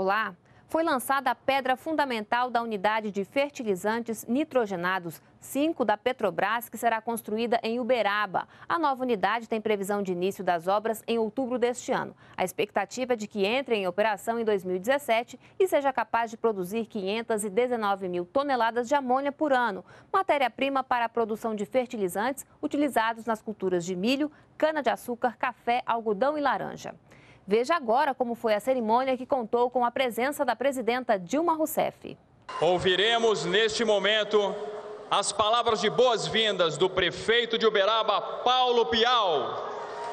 Olá! Foi lançada a pedra fundamental da unidade de fertilizantes nitrogenados 5 da Petrobras, que será construída em Uberaba. A nova unidade tem previsão de início das obras em outubro deste ano. A expectativa é de que entre em operação em 2017 e seja capaz de produzir 519 mil toneladas de amônia por ano, matéria-prima para a produção de fertilizantes utilizados nas culturas de milho, cana-de-açúcar, café, algodão e laranja. Veja agora como foi a cerimônia, que contou com a presença da presidenta Dilma Rousseff. Ouviremos neste momento as palavras de boas-vindas do prefeito de Uberaba, Paulo Pial.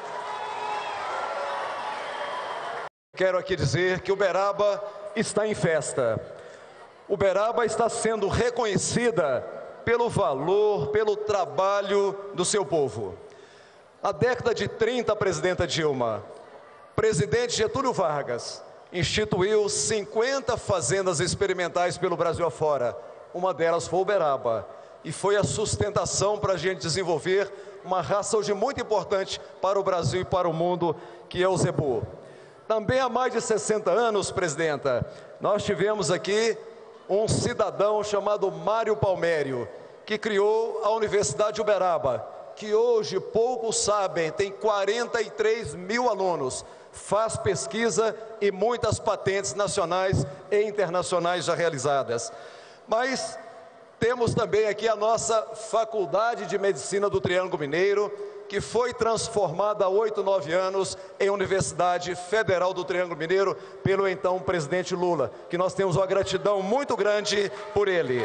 Quero aqui dizer que Uberaba está em festa. Uberaba está sendo reconhecida pelo valor, pelo trabalho do seu povo. Na década de 30, a presidenta Dilma, presidente Getúlio Vargas instituiu 50 fazendas experimentais pelo Brasil afora. Uma delas foi Uberaba. E foi a sustentação para a gente desenvolver uma raça hoje muito importante para o Brasil e para o mundo, que é o zebu. Também há mais de 60 anos, presidenta, nós tivemos aqui um cidadão chamado Mário Palmério, que criou a Universidade de Uberaba, que hoje, poucos sabem, tem 43 mil alunos, faz pesquisa e muitas patentes nacionais e internacionais já realizadas. Mas temos também aqui a nossa Faculdade de Medicina do Triângulo Mineiro, que foi transformada há 8, 9 anos em Universidade Federal do Triângulo Mineiro pelo então presidente Lula, que nós temos uma gratidão muito grande por ele.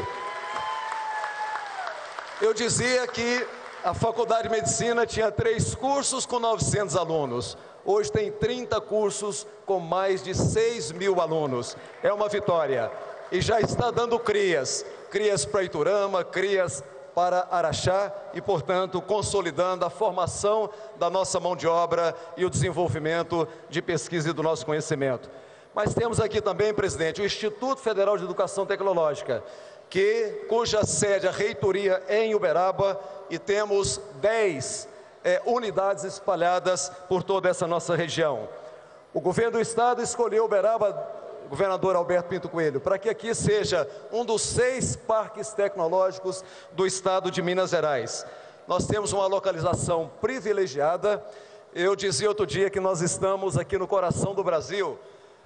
Eu dizia que a Faculdade de Medicina tinha 3 cursos com 900 alunos. Hoje tem 30 cursos com mais de 6 mil alunos. É uma vitória. E já está dando crias para Iturama, crias para Araxá e, portanto, consolidando a formação da nossa mão de obra e o desenvolvimento de pesquisa e do nosso conhecimento. Mas temos aqui também, presidente, o Instituto Federal de Educação Tecnológica, cuja sede, a reitoria, é em Uberaba, e temos 10 unidades espalhadas por toda essa nossa região. O governo do estado escolheu Uberaba, o governador Alberto Pinto Coelho, para que aqui seja um dos 6 parques tecnológicos do estado de Minas Gerais. Nós temos uma localização privilegiada. Eu dizia outro dia que nós estamos aqui no coração do Brasil,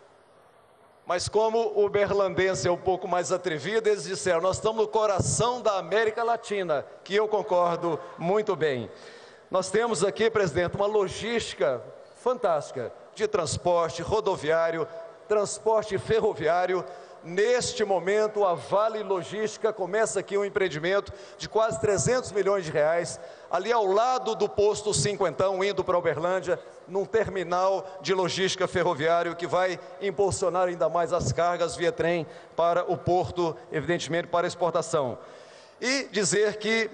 mas como o berlandense é um pouco mais atrevido, eles disseram, nós estamos no coração da América Latina, que eu concordo muito bem. Nós temos aqui, presidente, uma logística fantástica de transporte rodoviário, transporte ferroviário. Neste momento, a Vale Logística começa aqui um empreendimento de quase 300 milhões de reais, ali ao lado do posto Cinquentão, indo para Uberlândia, num terminal de logística ferroviário que vai impulsionar ainda mais as cargas via trem para o porto, evidentemente para exportação. E dizer que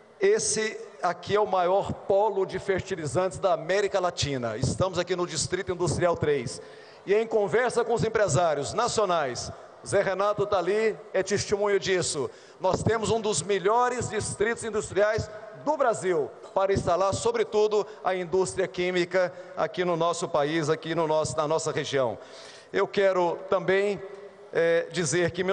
esse aqui é o maior polo de fertilizantes da América Latina. Estamos aqui no Distrito Industrial 3. E em conversa com os empresários nacionais, Zé Renato está ali, é testemunho disso. Nós temos um dos melhores distritos industriais do Brasil para instalar, sobretudo, a indústria química aqui no nosso país, aqui na nossa região. Eu quero também dizer que em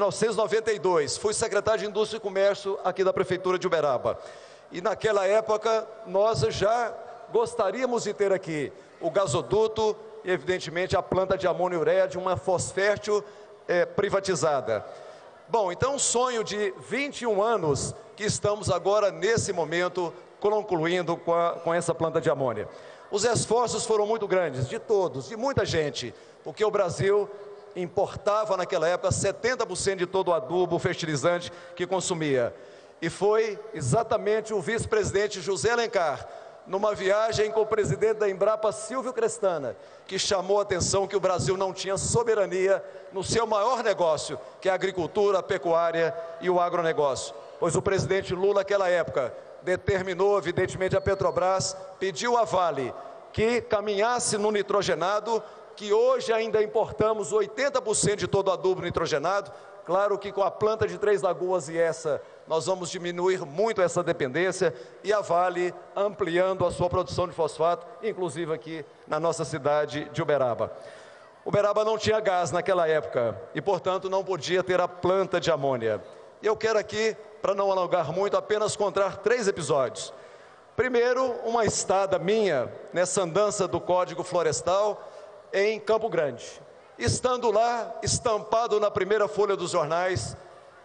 1992 fui secretário de Indústria e Comércio aqui da Prefeitura de Uberaba. E naquela época nós já gostaríamos de ter aqui o gasoduto e, evidentemente, a planta de amônio e ureia de uma fosfértil privatizada. Bom, então um sonho de 21 anos que estamos agora, nesse momento, concluindo com essa planta de amônia. Os esforços foram muito grandes, de todos, de muita gente, porque o Brasil importava naquela época 70% de todo o adubo, fertilizante que consumia. E foi exatamente o vice-presidente José Alencar, numa viagem com o presidente da Embrapa, Silvio Crestana, que chamou a atenção que o Brasil não tinha soberania no seu maior negócio, que é a agricultura, a pecuária e o agronegócio. Pois o presidente Lula, naquela época, determinou, evidentemente, a Petrobras, pediu à Vale que caminhasse no nitrogenado, que hoje ainda importamos 80% de todo o adubo nitrogenado. Claro que com a planta de Três Lagoas e essa, nós vamos diminuir muito essa dependência, e a Vale ampliando a sua produção de fosfato, inclusive aqui na nossa cidade de Uberaba. Uberaba não tinha gás naquela época e, portanto, não podia ter a planta de amônia. Eu quero aqui, para não alongar muito, apenas contar 3 episódios. Primeiro, uma estada minha nessa andança do Código Florestal em Campo Grande. Estando lá, estampado na primeira folha dos jornais,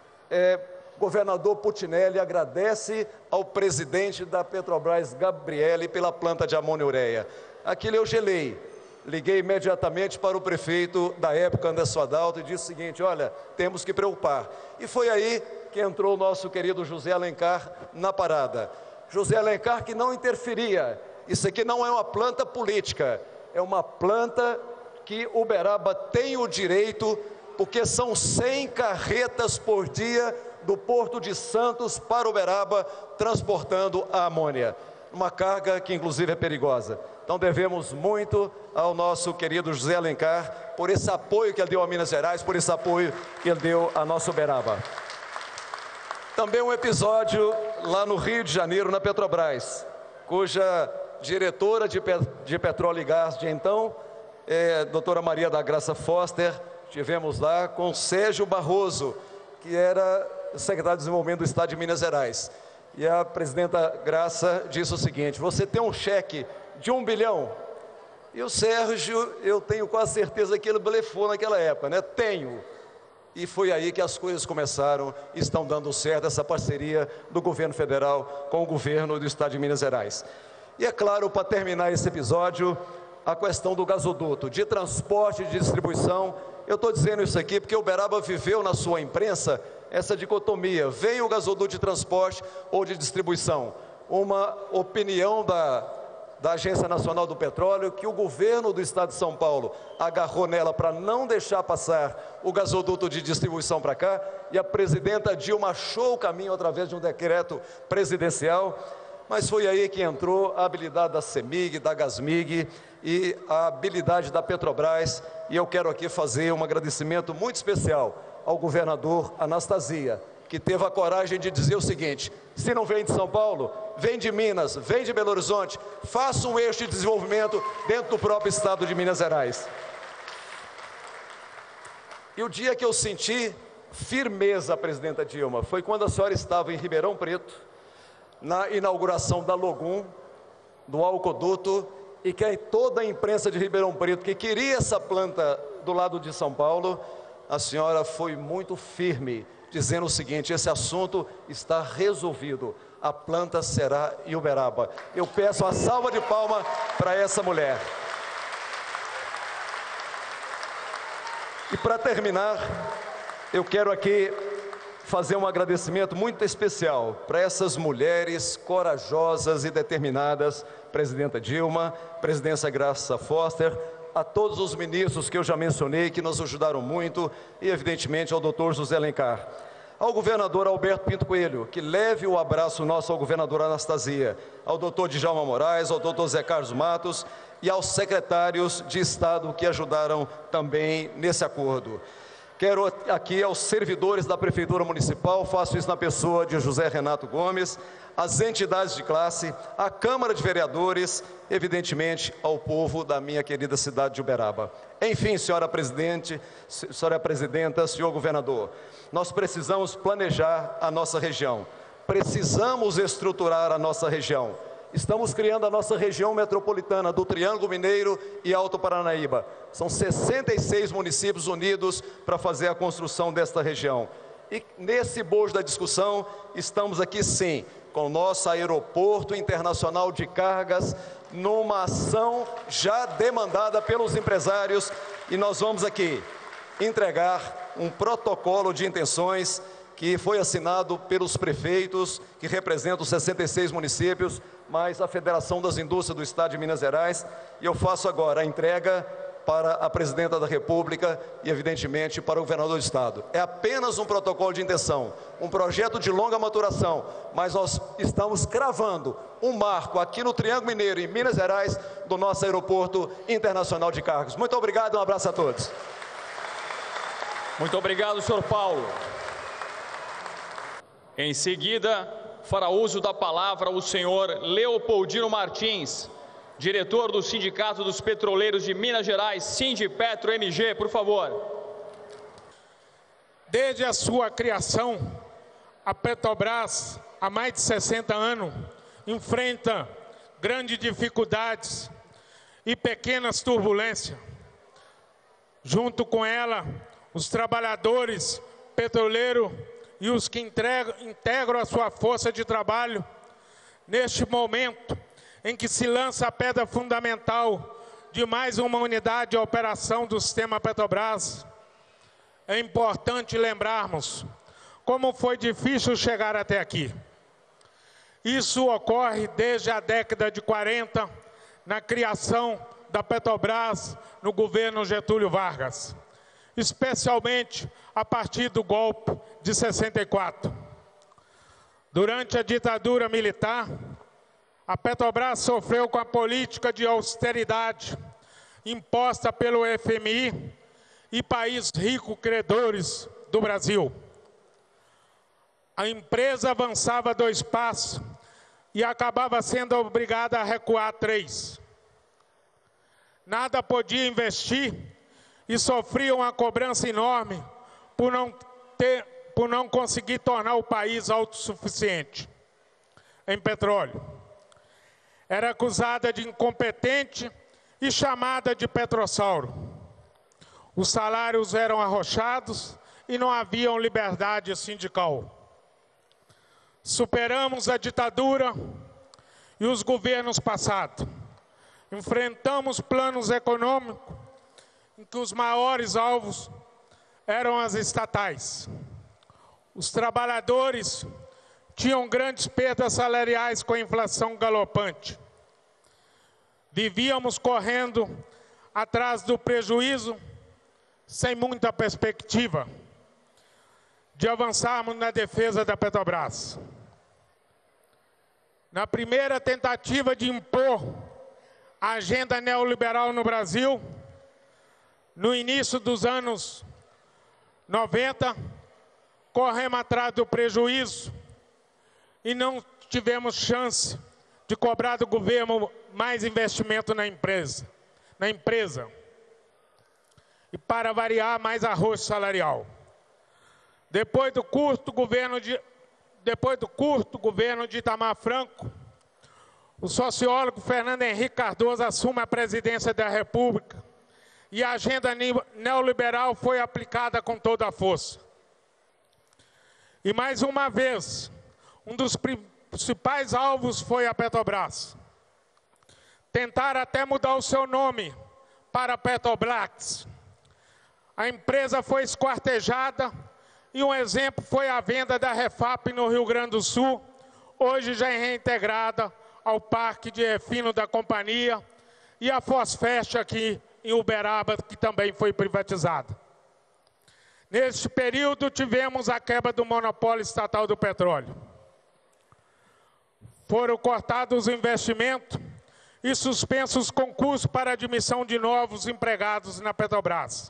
governador Putinelli agradece ao presidente da Petrobras, Gabrielli, pela planta de amônia-ureia. Aquilo eu gelei. Liguei imediatamente para o prefeito da época, Anderson Adalto, e disse o seguinte: olha, temos que preocupar. E foi aí que entrou o nosso querido José Alencar na parada. José Alencar que não interferia. Isso aqui não é uma planta política, é uma planta que Uberaba tem o direito, porque são 100 carretas por dia do Porto de Santos para Uberaba, transportando a amônia. Uma carga que inclusive é perigosa. Então devemos muito ao nosso querido José Alencar por esse apoio que ele deu a Minas Gerais, por esse apoio que ele deu a nossa Uberaba. Também um episódio lá no Rio de Janeiro, na Petrobras, cuja diretora de petróleo e gás de então, doutora Maria da Graça Foster, tivemos lá com Sérgio Barroso, que era secretário de Desenvolvimento do Estado de Minas Gerais. E a presidenta Graça disse o seguinte: você tem um cheque de 1 bilhão? E o Sérgio, eu tenho quase certeza que ele blefou naquela época, né? Tenho. E foi aí que as coisas começaram, estão dando certo, essa parceria do governo federal com o governo do Estado de Minas Gerais. E é claro, para terminar esse episódio, a questão do gasoduto, de transporte e de distribuição. Eu estou dizendo isso aqui porque Uberaba viveu na sua imprensa essa dicotomia: vem o gasoduto de transporte ou de distribuição. Uma opinião da Agência Nacional do Petróleo, que o governo do Estado de São Paulo agarrou nela para não deixar passar o gasoduto de distribuição para cá, e a presidenta Dilma achou o caminho através de um decreto presidencial. Mas foi aí que entrou a habilidade da CEMIG, da Gasmig e a habilidade da Petrobras. E eu quero aqui fazer um agradecimento muito especial ao governador Anastasia, que teve a coragem de dizer o seguinte: se não vem de São Paulo, vem de Minas, vem de Belo Horizonte, faça um eixo de desenvolvimento dentro do próprio estado de Minas Gerais. E o dia que eu senti firmeza, presidenta Dilma, foi quando a senhora estava em Ribeirão Preto, na inauguração da Logum, do Alcoduto, e que toda a imprensa de Ribeirão Preto, que queria essa planta do lado de São Paulo, a senhora foi muito firme, dizendo o seguinte: esse assunto está resolvido, a planta será em Uberaba. Eu peço uma salva de palmas para essa mulher. E para terminar, eu quero aqui fazer um agradecimento muito especial para essas mulheres corajosas e determinadas, presidenta Dilma, presidência Graça Foster, a todos os ministros que eu já mencionei, que nos ajudaram muito, e evidentemente ao doutor José Alencar. Ao governador Alberto Pinto Coelho, que leve o abraço nosso ao governador Anastasia, ao doutor Djalma Moraes, ao doutor Zé Carlos Matos e aos secretários de Estado que ajudaram também nesse acordo. Quero aqui aos servidores da Prefeitura Municipal, faço isso na pessoa de José Renato Gomes, as entidades de classe, a Câmara de Vereadores, evidentemente ao povo da minha querida cidade de Uberaba. Enfim, senhora presidente, senhora presidenta, senhor governador, nós precisamos planejar a nossa região, precisamos estruturar a nossa região. Estamos criando a nossa região metropolitana do Triângulo Mineiro e Alto Paranaíba. São 66 municípios unidos para fazer a construção desta região. E nesse bojo da discussão, estamos aqui sim, com o nosso aeroporto internacional de cargas, numa ação já demandada pelos empresários, e nós vamos aqui entregar um protocolo de intenções que foi assinado pelos prefeitos, que representam os 66 municípios, mais a Federação das Indústrias do Estado de Minas Gerais, e eu faço agora a entrega para a Presidenta da República e, evidentemente, para o Governador do Estado. É apenas um protocolo de intenção, um projeto de longa maturação, mas nós estamos cravando um marco aqui no Triângulo Mineiro, em Minas Gerais, do nosso Aeroporto Internacional de Cargas. Muito obrigado e um abraço a todos. Muito obrigado, senhor Paulo. Em seguida, fará uso da palavra o senhor Leopoldino Martins, diretor do Sindicato dos Petroleiros de Minas Gerais, Sindipetro MG, por favor. Desde a sua criação, a Petrobras, há mais de 60 anos, enfrenta grandes dificuldades e pequenas turbulências. Junto com ela, os trabalhadores petroleiros e os que integram a sua força de trabalho, neste momento em que se lança a pedra fundamental de mais uma unidade de operação do sistema Petrobras, é importante lembrarmos como foi difícil chegar até aqui. Isso ocorre desde a década de 40, na criação da Petrobras no governo Getúlio Vargas, especialmente a partir do golpe de 64. Durante a ditadura militar, a Petrobras sofreu com a política de austeridade imposta pelo FMI e países ricos credores do Brasil. A empresa avançava 2 passos e acabava sendo obrigada a recuar 3. Nada podia investir e sofria uma cobrança enorme por não conseguir tornar o país autossuficiente em petróleo. Era acusada de incompetente e chamada de petrossauro. Os salários eram arrochados e não havia liberdade sindical. Superamos a ditadura e os governos passados. Enfrentamos planos econômicos em que os maiores alvos eram as estatais. Os trabalhadores tinham grandes perdas salariais com a inflação galopante. Vivíamos correndo atrás do prejuízo, sem muita perspectiva de avançarmos na defesa da Petrobras. Na primeira tentativa de impor a agenda neoliberal no Brasil, no início dos anos 90, corremos atrás do prejuízo e não tivemos chance de cobrar do governo mais investimento na empresa. E, para variar, mais arroz salarial. Depois do curto governo de Itamar Franco, o sociólogo Fernando Henrique Cardoso assume a presidência da República e a agenda neoliberal foi aplicada com toda a força. E mais uma vez, um dos principais alvos foi a Petrobras. Tentaram até mudar o seu nome para Petrobras. A empresa foi esquartejada e um exemplo foi a venda da Refap no Rio Grande do Sul, hoje já é reintegrada ao parque de refino da companhia, e a Fosfest aqui em Uberaba, que também foi privatizada. Neste período, tivemos a quebra do monopólio estatal do petróleo. Foram cortados os investimentos e suspensos os concursos para admissão de novos empregados na Petrobras.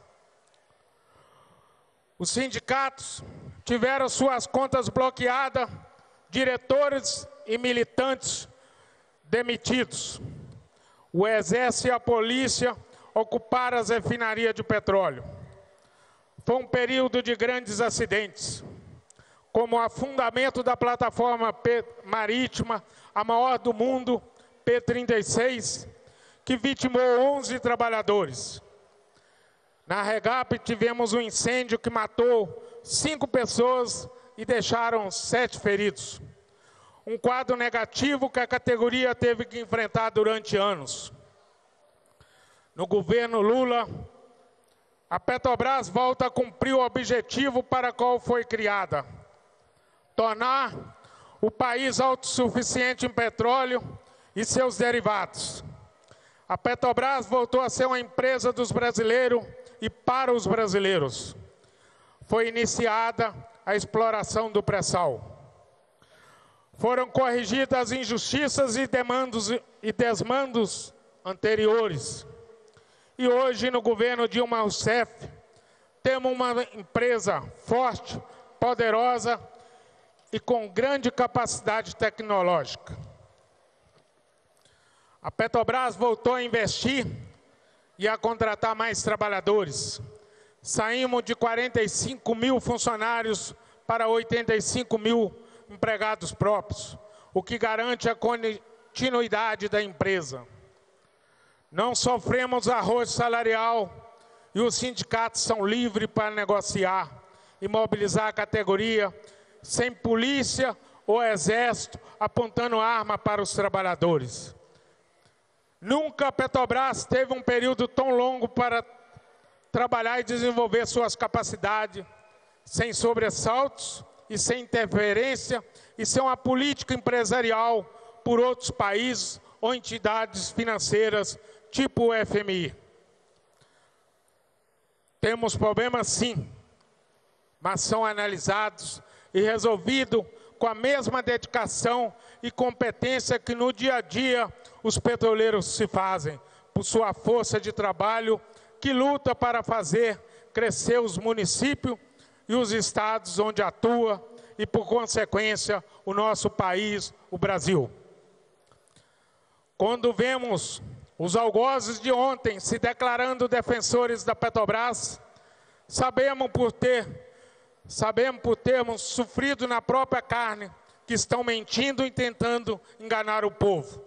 Os sindicatos tiveram suas contas bloqueadas, diretores e militantes demitidos. O Exército e a Polícia ocuparam as refinarias de petróleo. Foi um período de grandes acidentes, como o afundamento da plataforma marítima, a maior do mundo, P-36, que vitimou 11 trabalhadores. Na Regap tivemos um incêndio que matou 5 pessoas e deixaram 7 feridos. Um quadro negativo que a categoria teve que enfrentar durante anos. No governo Lula, a Petrobras volta a cumprir o objetivo para o qual foi criada: tornar o país autossuficiente em petróleo e seus derivados. A Petrobras voltou a ser uma empresa dos brasileiros e para os brasileiros. Foi iniciada a exploração do pré-sal. Foram corrigidas as injustiças e desmandos anteriores. E hoje, no governo Dilma Rousseff, temos uma empresa forte, poderosa e com grande capacidade tecnológica. A Petrobras voltou a investir e a contratar mais trabalhadores. Saímos de 45 mil funcionários para 85 mil empregados próprios, o que garante a continuidade da empresa. Não sofremos arrojo salarial e os sindicatos são livres para negociar e mobilizar a categoria sem polícia ou exército apontando arma para os trabalhadores. Nunca a Petrobras teve um período tão longo para trabalhar e desenvolver suas capacidades, sem sobressaltos e sem interferência, e sem uma política empresarial por outros países ou entidades financeiras, tipo o FMI. Temos problemas sim, mas são analisados e resolvidos com a mesma dedicação e competência que no dia a dia os petroleiros se fazem, por sua força de trabalho, que luta para fazer crescer os municípios e os estados onde atua e, por consequência, o nosso país, o Brasil. Quando vemos os algozes de ontem se declarando defensores da Petrobras, sabemos por termos sofrido na própria carne que estão mentindo e tentando enganar o povo.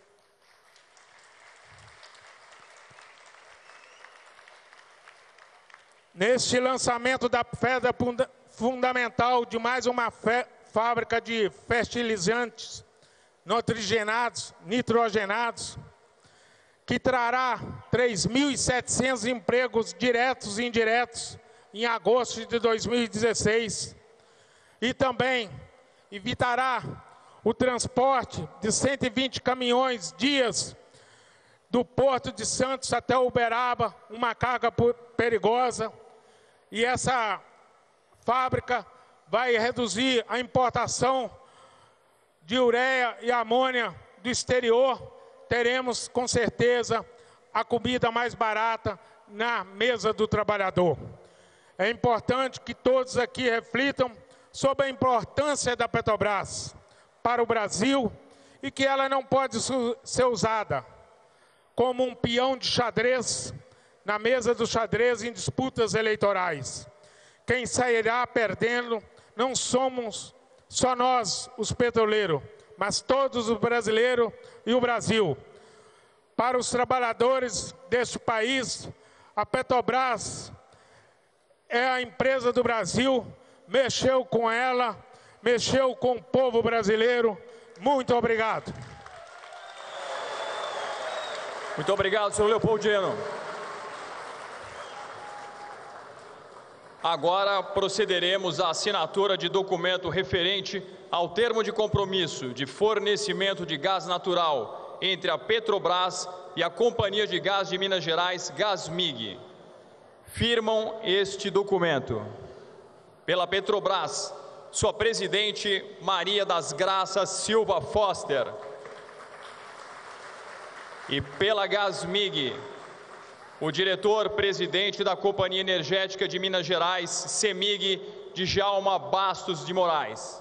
Neste lançamento da pedra fundamental de mais uma fábrica de fertilizantes nitrogenados, que trará 3.700 empregos diretos e indiretos em agosto de 2016, e também evitará o transporte de 120 caminhões dias do Porto de Santos até Uberaba, uma carga perigosa. E essa fábrica vai reduzir a importação de ureia e amônia do exterior. Teremos, com certeza, a comida mais barata na mesa do trabalhador. É importante que todos aqui reflitam sobre a importância da Petrobras para o Brasil e que ela não pode ser usada como um peão de xadrez na mesa do xadrez em disputas eleitorais. Quem sairá perdendo não somos só nós, os petroleiros, mas todos os brasileiros e o Brasil. Para os trabalhadores deste país, a Petrobras é a empresa do Brasil, mexeu com ela, mexeu com o povo brasileiro. Muito obrigado. Muito obrigado, senhor Leopoldino. Agora procederemos à assinatura de documento referente ao termo de compromisso de fornecimento de gás natural entre a Petrobras e a Companhia de Gás de Minas Gerais, Gasmig. Firmam este documento. Pela Petrobras, sua presidente Maria das Graças Silva Foster. E pela Gasmig, o diretor-presidente da Companhia Energética de Minas Gerais, CEMIG, Djalma Bastos de Moraes.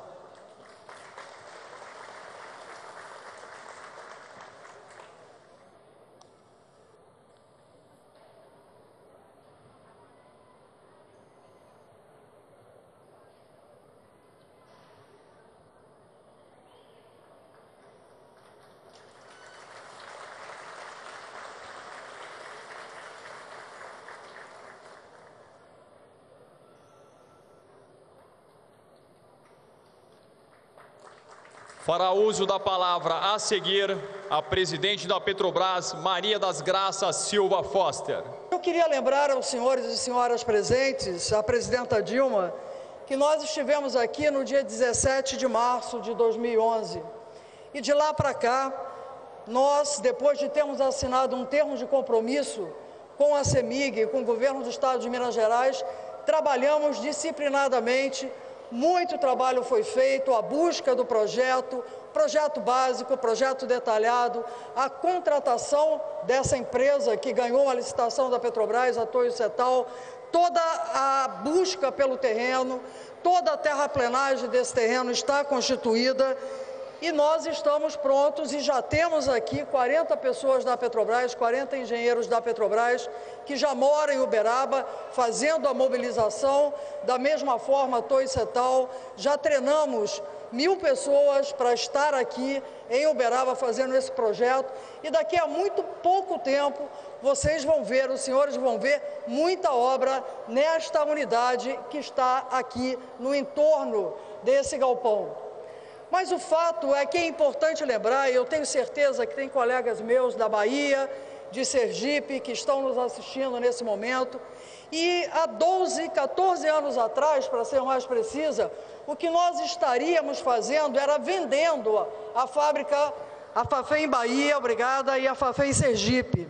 Fará uso da palavra a seguir a presidente da Petrobras, Maria das Graças Silva Foster. Eu queria lembrar aos senhores e senhoras presentes, a presidenta Dilma, que nós estivemos aqui no dia 17 de março de 2011. E de lá para cá, nós, depois de termos assinado um termo de compromisso com a CEMIG, com o governo do Estado de Minas Gerais, trabalhamos disciplinadamente. Muito trabalho foi feito, a busca do projeto básico, projeto detalhado, a contratação dessa empresa que ganhou a licitação da Petrobras, a Toyo Setal, toda a busca pelo terreno, toda a terraplenagem desse terreno está constituída E nós estamos prontos e já temos aqui 40 pessoas da Petrobras, 40 engenheiros da Petrobras, que já moram em Uberaba, fazendo a mobilização. Da mesma forma, Toicetal, já treinamos 1000 pessoas para estar aqui em Uberaba fazendo esse projeto. E daqui a muito pouco tempo, vocês vão ver, os senhores vão ver muita obra nesta unidade que está aqui no entorno desse galpão. Mas o fato é que é importante lembrar, e eu tenho certeza que tem colegas meus da Bahia, de Sergipe, que estão nos assistindo nesse momento, e há 12, 14 anos atrás, para ser mais precisa, o que nós estaríamos fazendo era vendendo a fábrica, a Fafem Bahia, obrigada, e a Fafem Sergipe.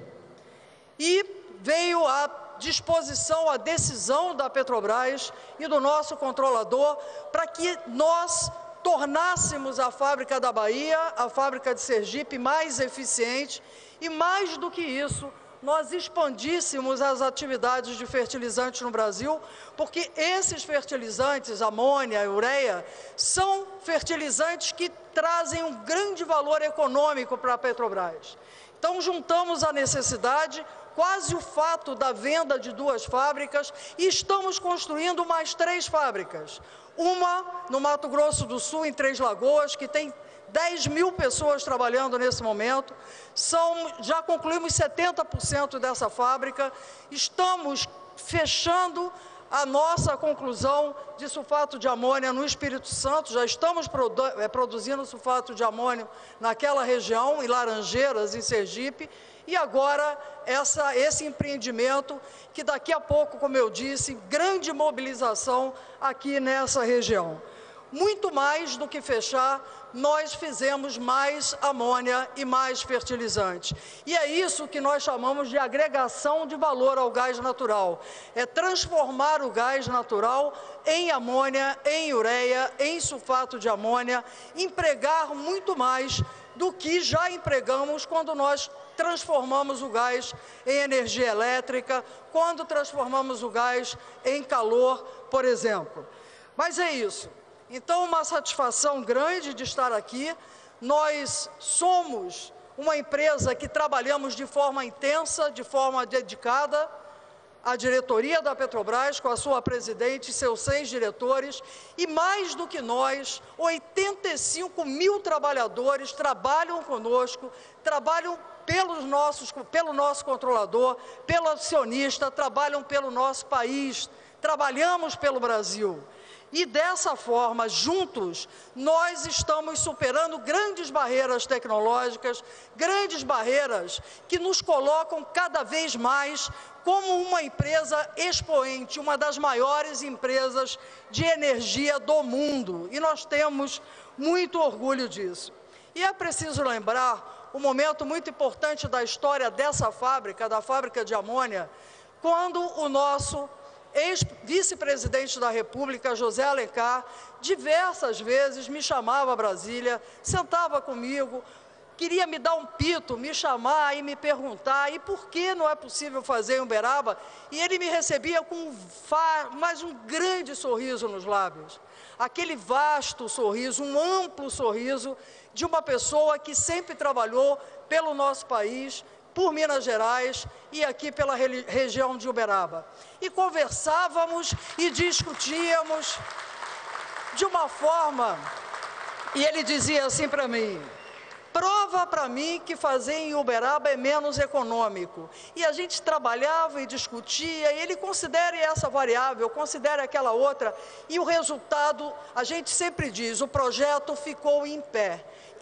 E veio a disposição, a decisão da Petrobras e do nosso controlador para que nós tornássemos a fábrica da Bahia, a fábrica de Sergipe, mais eficiente e, mais do que isso, nós expandíssemos as atividades de fertilizantes no Brasil, porque esses fertilizantes, amônia, ureia, são fertilizantes que trazem um grande valor econômico para a Petrobras. Então, juntamos a necessidade, quase o fato da venda de 2 fábricas, e estamos construindo mais 3 fábricas. Uma no Mato Grosso do Sul, em Três Lagoas, que tem 10.000 pessoas trabalhando nesse momento. Já concluímos 70% dessa fábrica. Estamos fechando a nossa conclusão de sulfato de amônia no Espírito Santo. Já estamos produzindo sulfato de amônio naquela região, em Laranjeiras, em Sergipe. E agora, esse empreendimento, que daqui a pouco, como eu disse, grande mobilização aqui nessa região. Muito mais do que fechar, nós fizemos mais amônia e mais fertilizante. E é isso que nós chamamos de agregação de valor ao gás natural. É transformar o gás natural em amônia, em ureia, em sulfato de amônia, empregar muito mais do que já empregamos quando nós transformamos o gás em energia elétrica, quando transformamos o gás em calor, por exemplo. Mas é isso. Então, uma satisfação grande de estar aqui. Nós somos uma empresa que trabalhamos de forma intensa, de forma dedicada. A diretoria da Petrobras, com a sua presidente e seus 6 diretores, e mais do que nós, 85.000 trabalhadores trabalham conosco, trabalham pelo nosso controlador, pelo acionista, trabalham pelo nosso país, trabalhamos pelo Brasil. E dessa forma, juntos, nós estamos superando grandes barreiras tecnológicas, grandes barreiras que nos colocam cada vez mais como uma empresa expoente, uma das maiores empresas de energia do mundo. E nós temos muito orgulho disso. E é preciso lembrar um momento muito importante da história dessa fábrica, da fábrica de amônia, quando o nosso ex-vice-presidente da República, José Alencar, diversas vezes me chamava a Brasília, sentava comigo, queria me dar um pito, me chamar e me perguntar, e por que não é possível fazer em Uberaba? E ele me recebia com mais um grande sorriso nos lábios. Aquele vasto sorriso, um amplo sorriso de uma pessoa que sempre trabalhou pelo nosso país, por Minas Gerais e aqui pela região de Uberaba. E conversávamos e discutíamos de uma forma, e ele dizia assim para mim: prova para mim que fazer em Uberaba é menos econômico. E a gente trabalhava e discutia, e ele considere essa variável, considere aquela outra, e o resultado, a gente sempre diz, o projeto ficou em pé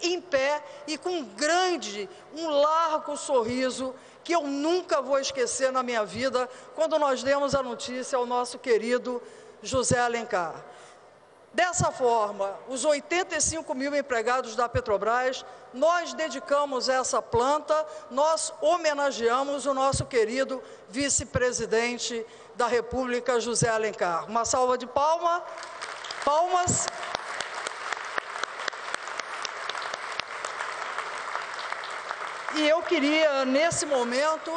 e com um largo sorriso, que eu nunca vou esquecer na minha vida, quando nós demos a notícia ao nosso querido José Alencar. Dessa forma, os 85.000 empregados da Petrobras, nós dedicamos essa planta, nós homenageamos o nosso querido vice-presidente da República, José Alencar. Uma salva de palmas. E eu queria, nesse momento,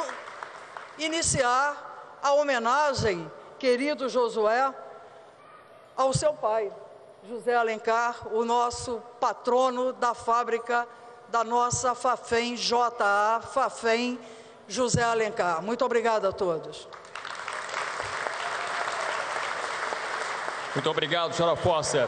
iniciar a homenagem, querido Josué, ao seu pai, José Alencar, o nosso patrono da fábrica da nossa Fafem JA, Fafem José Alencar. Muito obrigada a todos. Muito obrigado, senhora Foster.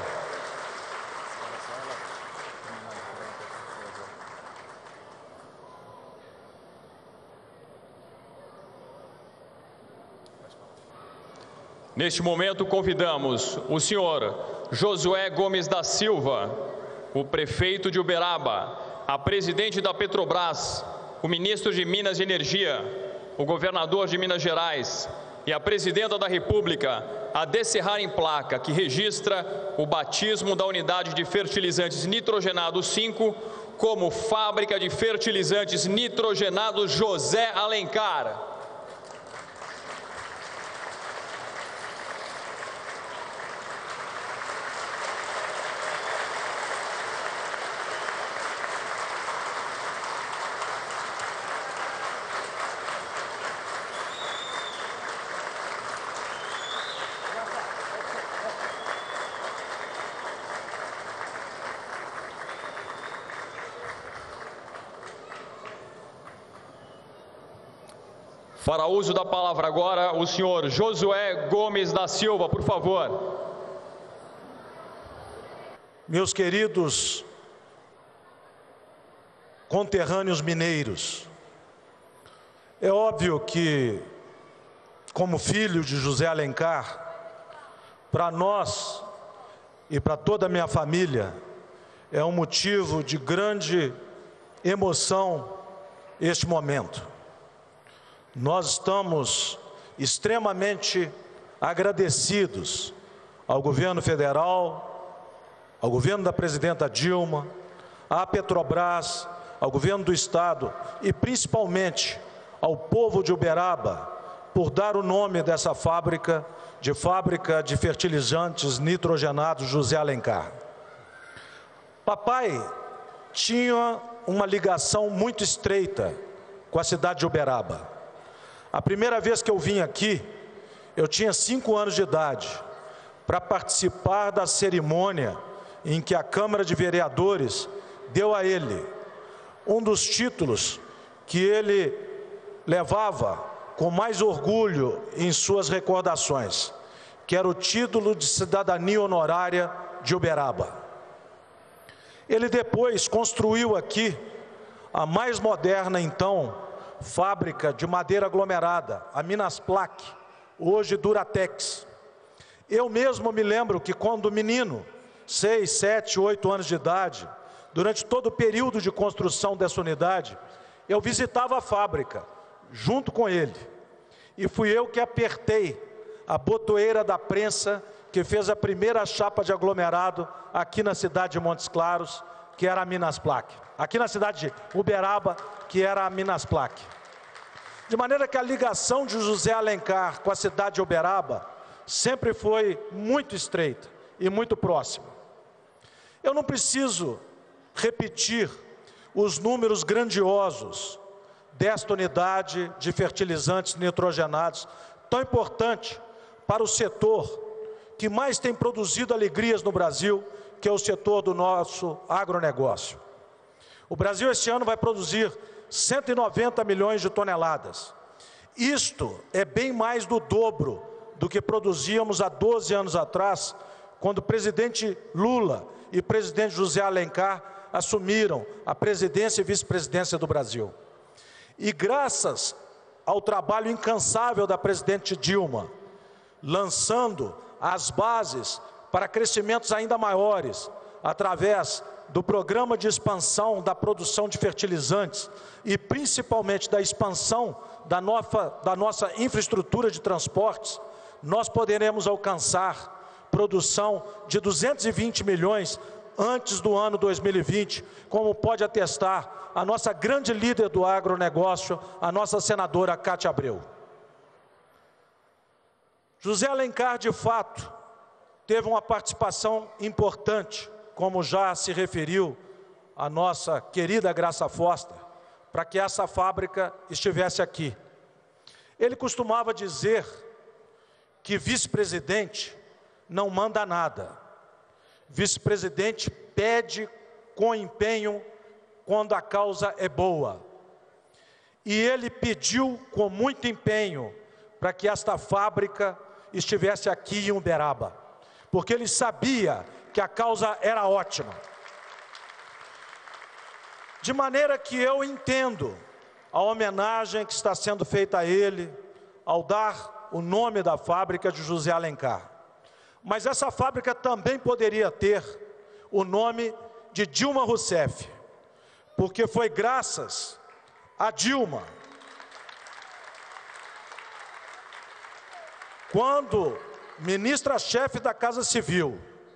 Neste momento, convidamos o senhor Josué Gomes da Silva, o prefeito de Uberaba, a presidente da Petrobras, o ministro de Minas e Energia, o governador de Minas Gerais e a presidenta da República a descerrar em placa que registra o batismo da unidade de fertilizantes nitrogenados 5 como fábrica de fertilizantes nitrogenados José Alencar. Para uso da palavra agora, o senhor Josué Gomes da Silva, por favor. Meus queridos conterrâneos mineiros, é óbvio que, como filho de José Alencar, para nós e para toda a minha família, é um motivo de grande emoção este momento. Nós estamos extremamente agradecidos ao governo federal, ao governo da presidenta Dilma, à Petrobras, ao governo do estado e principalmente ao povo de Uberaba por dar o nome dessa fábrica de fertilizantes nitrogenados José Alencar. Papai tinha uma ligação muito estreita com a cidade de Uberaba. A primeira vez que eu vim aqui, eu tinha 5 anos de idade, para participar da cerimônia em que a Câmara de Vereadores deu a ele um dos títulos que ele levava com mais orgulho em suas recordações, que era o título de cidadania honorária de Uberaba. Ele depois construiu aqui a mais moderna, então, fábrica de madeira aglomerada, a Minasplac, hoje Duratex. Eu mesmo me lembro que quando menino, 6, 7, 8 anos de idade, durante todo o período de construção dessa unidade, eu visitava a fábrica, junto com ele. E fui eu que apertei a botoeira da prensa que fez a primeira chapa de aglomerado aqui na cidade de Montes Claros, que era a Minasplac. Aqui na cidade de Uberaba, que era a Minasplac. De maneira que a ligação de José Alencar com a cidade de Uberaba sempre foi muito estreita e muito próxima. Eu não preciso repetir os números grandiosos desta unidade de fertilizantes nitrogenados, tão importante para o setor que mais tem produzido alegrias no Brasil, que é o setor do nosso agronegócio. O Brasil este ano vai produzir 190 milhões de toneladas. Isto é bem mais do dobro do que produzíamos há 12 anos atrás, quando o presidente Lula e o presidente José Alencar assumiram a presidência e vice-presidência do Brasil. E graças ao trabalho incansável da presidente Dilma, lançando as bases para crescimentos ainda maiores, através do programa de expansão da produção de fertilizantes e principalmente da expansão da nossa infraestrutura de transportes, nós poderemos alcançar produção de 220 milhões antes do ano 2020, como pode atestar a nossa grande líder do agronegócio, a nossa senadora Cátia Abreu. José Alencar, de fato, teve uma participação importante, como já se referiu a nossa querida Graça Foster, para que essa fábrica estivesse aqui. Ele costumava dizer que vice-presidente não manda nada. vice-presidente pede com empenho quando a causa é boa. E ele pediu com muito empenho para que esta fábrica estivesse aqui em Uberaba, porque ele sabia que a causa era ótima. De maneira que eu entendo a homenagem que está sendo feita a ele, ao dar o nome da fábrica de José Alencar. Mas essa fábrica também poderia ter o nome de Dilma Rousseff, porque foi graças a Dilma, quando ministra-chefe da Casa Civil,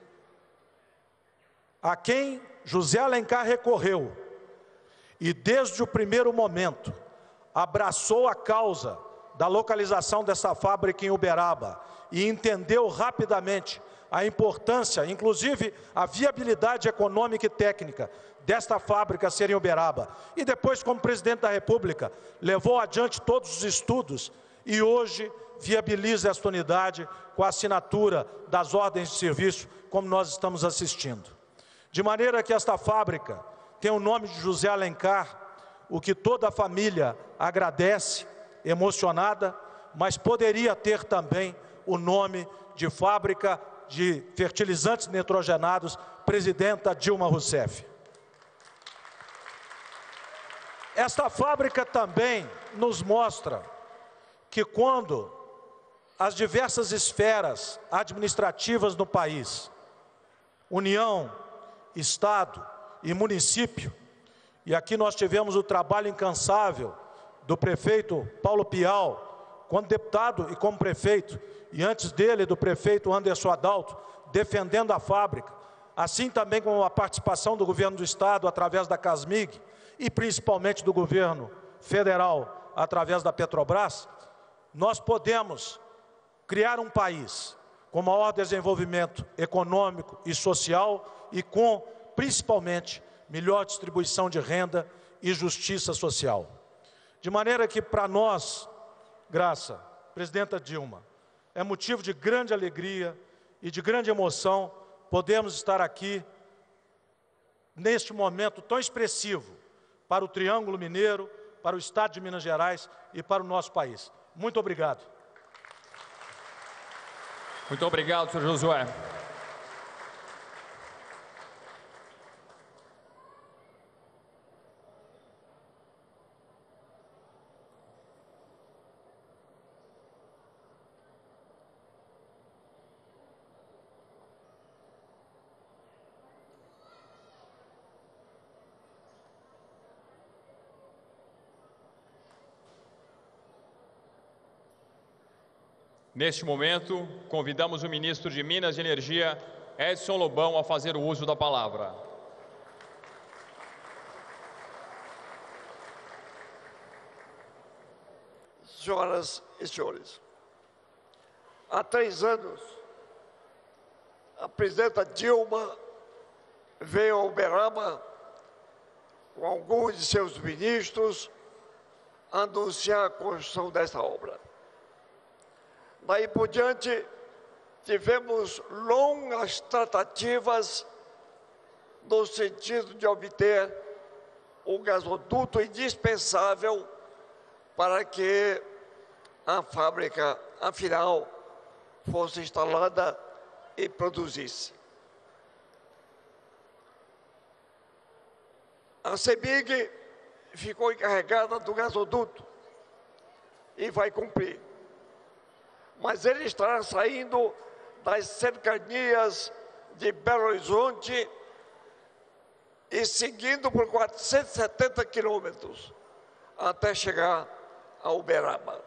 a quem José Alencar recorreu, e desde o primeiro momento abraçou a causa da localização dessa fábrica em Uberaba e entendeu rapidamente a importância, inclusive a viabilidade econômica e técnica desta fábrica ser em Uberaba. E depois, como presidente da República, levou adiante todos os estudos e hoje viabiliza esta unidade com a assinatura das ordens de serviço, como nós estamos assistindo. De maneira que esta fábrica tem o nome de José Alencar, o que toda a família agradece, emocionada, mas poderia ter também o nome de Fábrica de Fertilizantes Nitrogenados, Presidenta Dilma Rousseff. Esta fábrica também nos mostra que quando as diversas esferas administrativas no país, União, Estado e município, e aqui nós tivemos o trabalho incansável do prefeito Paulo Pial, quando deputado e como prefeito, e antes dele do prefeito Anderson Adalto, defendendo a fábrica, assim também como a participação do governo do Estado através da Casmig e principalmente do governo federal através da Petrobras, nós podemos criar um país com maior desenvolvimento econômico e social e com, principalmente, melhor distribuição de renda e justiça social. De maneira que, para nós, Graça, Presidenta Dilma, é motivo de grande alegria e de grande emoção podermos estar aqui neste momento tão expressivo para o Triângulo Mineiro, para o Estado de Minas Gerais e para o nosso país. Muito obrigado. Muito obrigado, senhor Josué. Neste momento, convidamos o ministro de Minas e Energia, Edson Lobão, a fazer o uso da palavra. Senhoras e senhores, há 3 anos, a presidenta Dilma veio a Uberaba com alguns de seus ministros anunciar a construção dessa obra. Daí por diante, tivemos longas tratativas no sentido de obter o gasoduto indispensável para que a fábrica, afinal, fosse instalada e produzisse. A CEMIG ficou encarregada do gasoduto e vai cumprir. Mas ele estará saindo das cercanias de Belo Horizonte e seguindo por 470 quilômetros até chegar a Uberaba.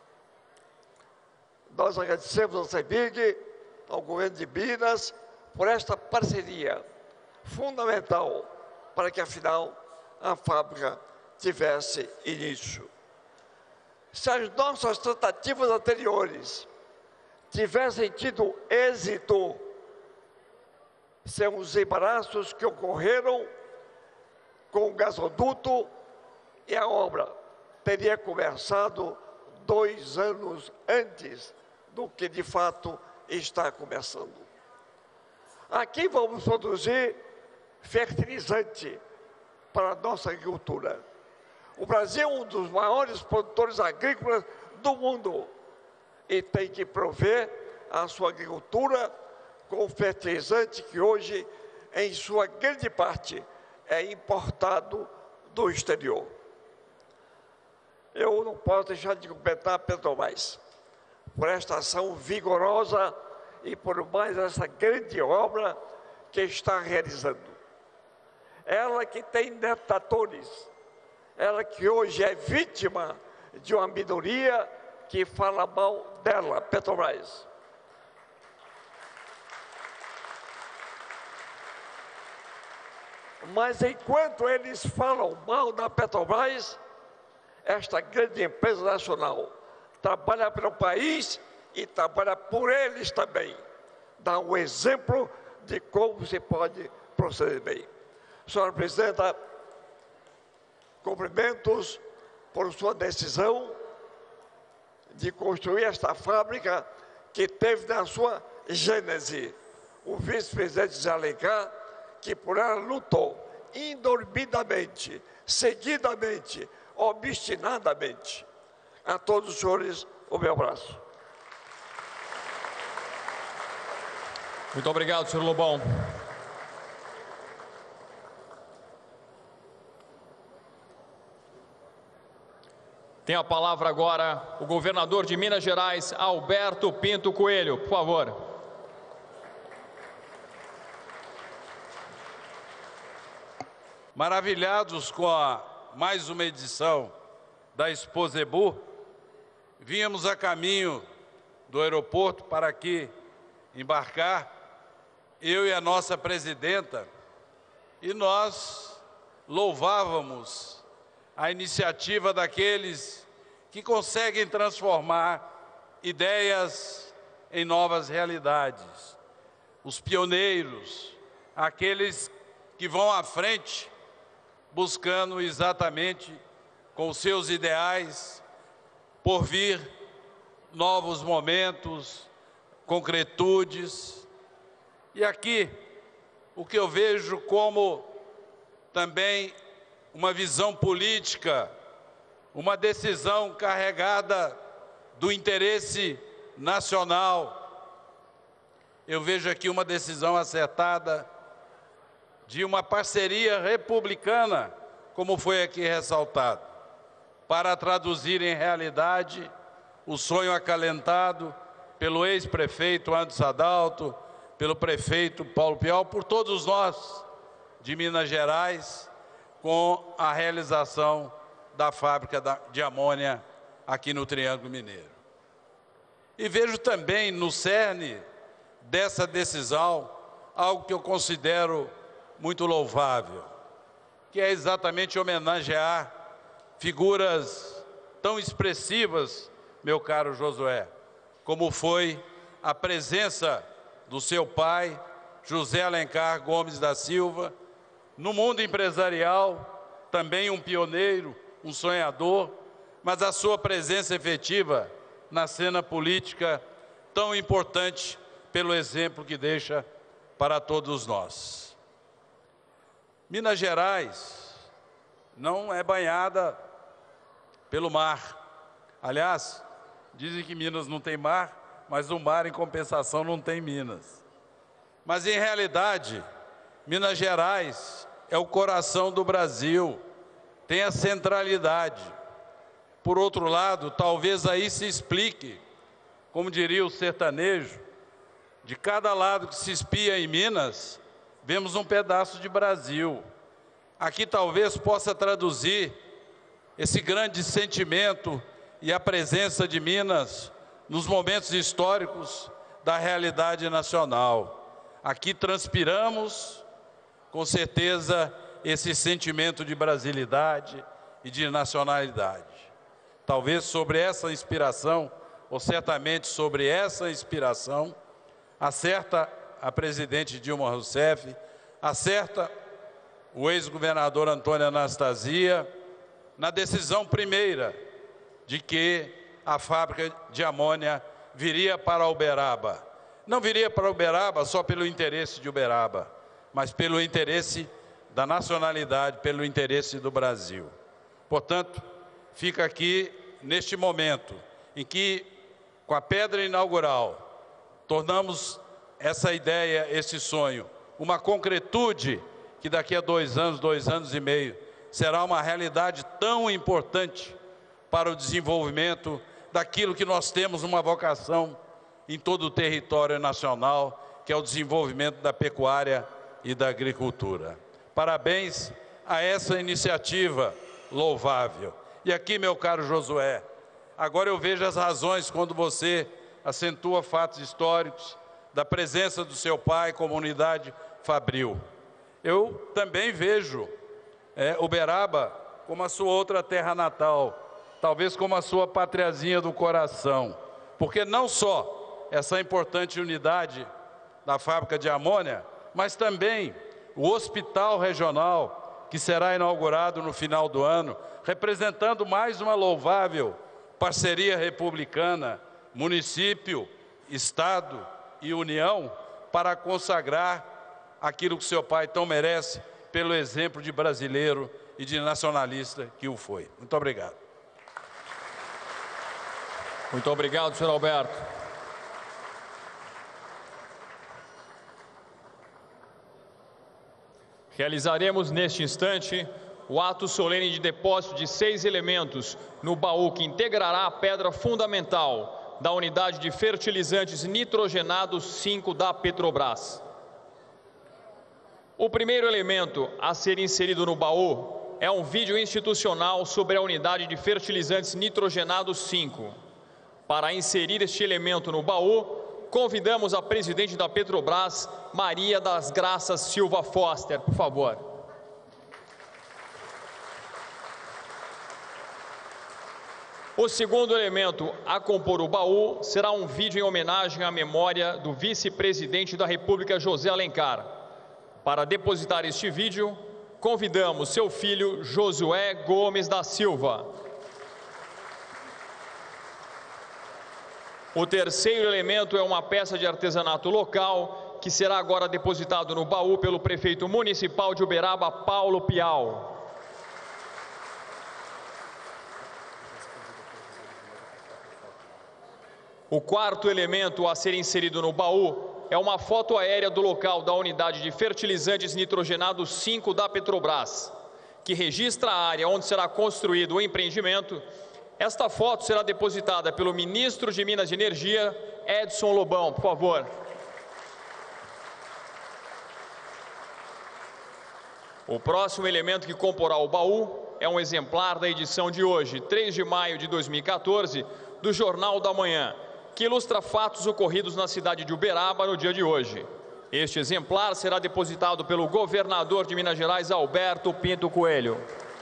Nós agradecemos à CEMIG, ao governo de Minas, por esta parceria fundamental para que, afinal, a fábrica tivesse início. Se as nossas tratativas anteriores tivessem tido êxito, são os embaraços que ocorreram com o gasoduto e a obra teria começado 2 anos antes do que de fato está começando. Aqui vamos produzir fertilizante para a nossa agricultura. O Brasil é um dos maiores produtores agrícolas do mundo e tem que prover a sua agricultura com fertilizante que hoje, em sua grande parte, é importado do exterior. Eu não posso deixar de cumprimentar a Petrobras por esta ação vigorosa e por mais essa grande obra que está realizando. Ela que tem detratores, ela que hoje é vítima de uma minoria que fala mal dela, Petrobras. Mas enquanto eles falam mal da Petrobras, esta grande empresa nacional trabalha pelo país e trabalha por eles também. Dá um exemplo de como se pode proceder bem. Senhora Presidenta, cumprimentos por sua decisão de construir esta fábrica que teve na sua gênese o vice-presidente José Alencar, que por ela lutou indormidamente, seguidamente, obstinadamente. A todos os senhores, o meu abraço. Muito obrigado, senhor Lobão. Tem a palavra agora o governador de Minas Gerais, Alberto Pinto Coelho, por favor. Maravilhados com mais uma edição da Expo Zebu, vínhamos a caminho do aeroporto para aqui embarcar, eu e a nossa presidenta, e nós louvávamos a iniciativa daqueles que conseguem transformar ideias em novas realidades. Os pioneiros, aqueles que vão à frente, buscando exatamente com os seus ideais, por vir novos momentos, concretudes. E aqui, o que eu vejo como também uma visão política, uma decisão carregada do interesse nacional. Eu vejo aqui uma decisão acertada de uma parceria republicana, como foi aqui ressaltado, para traduzir em realidade o sonho acalentado pelo ex-prefeito Anderson Adalto, pelo prefeito Paulo Pial, por todos nós de Minas Gerais, com a realização da fábrica de amônia aqui no Triângulo Mineiro. E vejo também no cerne dessa decisão algo que eu considero muito louvável, que é exatamente homenagear figuras tão expressivas, meu caro Josué, como foi a presença do seu pai, José Alencar Gomes da Silva, no mundo empresarial, também um pioneiro, um sonhador, mas a sua presença efetiva na cena política tão importante pelo exemplo que deixa para todos nós. Minas Gerais não é banhada pelo mar. Aliás, dizem que Minas não tem mar, mas o mar, em compensação, não tem Minas. Mas, em realidade, Minas Gerais é o coração do Brasil, tem a centralidade. Por outro lado, talvez aí se explique, como diria o sertanejo, de cada lado que se espia em Minas, vemos um pedaço de Brasil. Aqui talvez possa traduzir esse grande sentimento e a presença de Minas nos momentos históricos da realidade nacional. Aqui transpiramos, com certeza, esse sentimento de brasilidade e de nacionalidade. Talvez sobre essa inspiração, ou certamente sobre essa inspiração, acerta a presidente Dilma Rousseff, acerta o ex-governador Antônio Anastasia, na decisão primeira de que a fábrica de amônia viria para Uberaba. não viria para Uberaba só pelo interesse de Uberaba, mas pelo interesse da nacionalidade, pelo interesse do Brasil. Portanto, fica aqui, neste momento, em que, com a pedra inaugural, tornamos essa ideia, esse sonho, uma concretude que daqui a 2 anos e meio, será uma realidade tão importante para o desenvolvimento daquilo que nós temos uma vocação em todo o território nacional, que é o desenvolvimento da pecuária e da agricultura. Parabéns a essa iniciativa louvável. E aqui, meu caro Josué, agora eu vejo as razões quando você acentua fatos históricos da presença do seu pai como unidade fabril. Eu também vejo Uberaba como a sua outra terra natal, talvez como a sua patriazinha do coração, porque não só essa importante unidade da fábrica de amônia, mas também o hospital regional, que será inaugurado no final do ano, representando mais uma louvável parceria republicana, município, Estado e União, para consagrar aquilo que seu pai tão merece, pelo exemplo de brasileiro e de nacionalista que o foi. Muito obrigado. Muito obrigado, senhor Alberto. Realizaremos neste instante o ato solene de depósito de 6 elementos no baú que integrará a pedra fundamental da unidade de fertilizantes nitrogenados 5 da Petrobras. O primeiro elemento a ser inserido no baú é um vídeo institucional sobre a unidade de fertilizantes nitrogenados 5. Para inserir este elemento no baú, convidamos a presidente da Petrobras, Maria das Graças Silva Foster, por favor. O segundo elemento a compor o baú será um vídeo em homenagem à memória do vice-presidente da República, José Alencar. Para depositar este vídeo, convidamos seu filho, Josué Gomes da Silva. O terceiro elemento é uma peça de artesanato local, que será agora depositado no baú pelo prefeito municipal de Uberaba, Paulo Piau. O quarto elemento a ser inserido no baú é uma foto aérea do local da unidade de fertilizantes nitrogenados 5 da Petrobras, que registra a área onde será construído o empreendimento. Esta foto será depositada pelo ministro de Minas e Energia, Edson Lobão, por favor. O próximo elemento que comporá o baú é um exemplar da edição de hoje, 3 de maio de 2014, do Jornal da Manhã, que ilustra fatos ocorridos na cidade de Uberaba no dia de hoje. Este exemplar será depositado pelo governador de Minas Gerais, Alberto Pinto Coelho.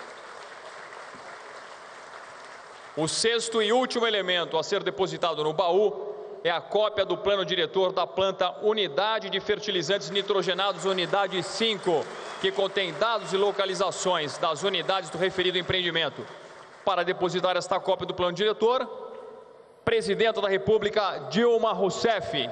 O sexto e último elemento a ser depositado no baú é a cópia do plano diretor da planta Unidade de Fertilizantes Nitrogenados Unidade 5, que contém dados e localizações das unidades do referido empreendimento. Para depositar esta cópia do plano diretor, Presidenta da República, Dilma Rousseff.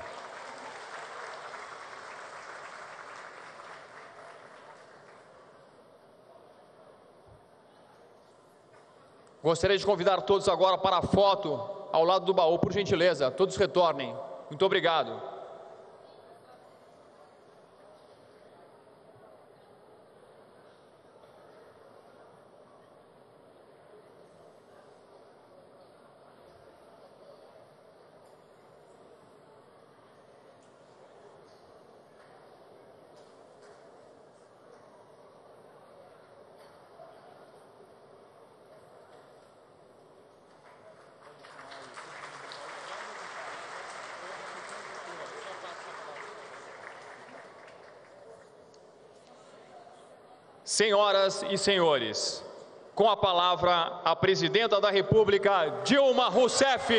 Gostaria de convidar todos agora para a foto ao lado do baú, por gentileza. Todos retornem. Muito obrigado. Senhoras e senhores, com a palavra a Presidenta da República, Dilma Rousseff.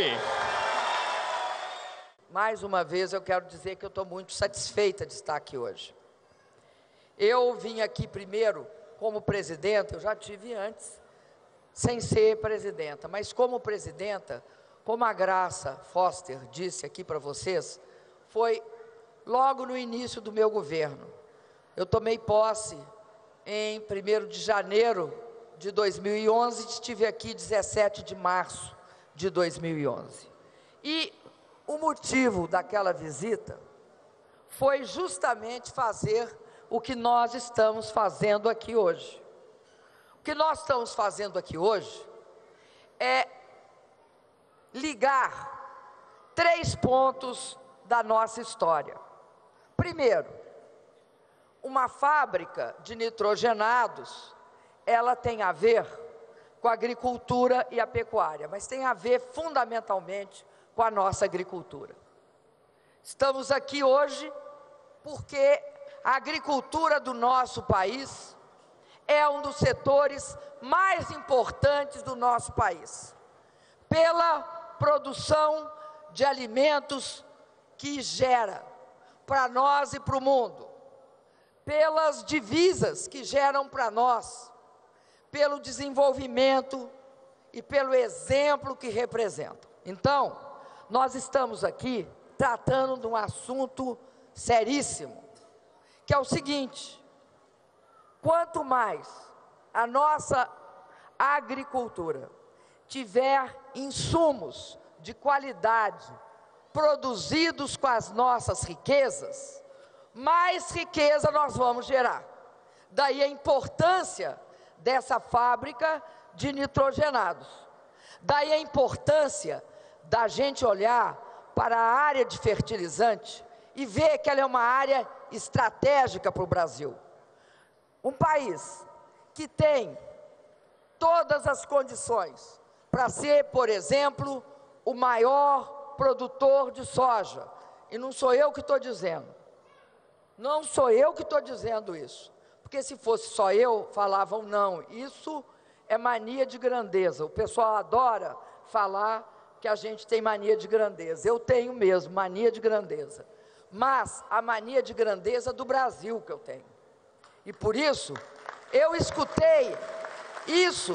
Mais uma vez eu quero dizer que eu estou muito satisfeita de estar aqui hoje. Eu vim aqui primeiro como presidenta, eu já tive antes, sem ser presidenta, mas como presidenta, como a Graça Foster disse aqui para vocês, foi logo no início do meu governo. Eu tomei posse em 1º de janeiro de 2011 e estive aqui 17 de março de 2011. E o motivo daquela visita foi justamente fazer o que nós estamos fazendo aqui hoje. O que nós estamos fazendo aqui hoje é ligar 3 pontos da nossa história. Primeiro, uma fábrica de nitrogenados, ela tem a ver com a agricultura e a pecuária, mas tem a ver fundamentalmente com a nossa agricultura. Estamos aqui hoje porque a agricultura do nosso país é um dos setores mais importantes do nosso país, pela produção de alimentos que gera para nós e para o mundo, pelas divisas que geram para nós, pelo desenvolvimento e pelo exemplo que representam. Então, nós estamos aqui tratando de um assunto seríssimo, que é o seguinte: quanto mais a nossa agricultura tiver insumos de qualidade produzidos com as nossas riquezas, mais riqueza nós vamos gerar. Daí a importância dessa fábrica de nitrogenados. Daí a importância da gente olhar para a área de fertilizante e ver que ela é uma área estratégica para o Brasil. Um país que tem todas as condições para ser, por exemplo, o maior produtor de soja. E não sou eu que estou dizendo. Não sou eu que estou dizendo isso. Porque se fosse só eu, falavam não. Isso é mania de grandeza. O pessoal adora falar que a gente tem mania de grandeza. Eu tenho mesmo mania de grandeza. Mas a mania de grandeza do Brasil que eu tenho. E por isso, eu escutei isso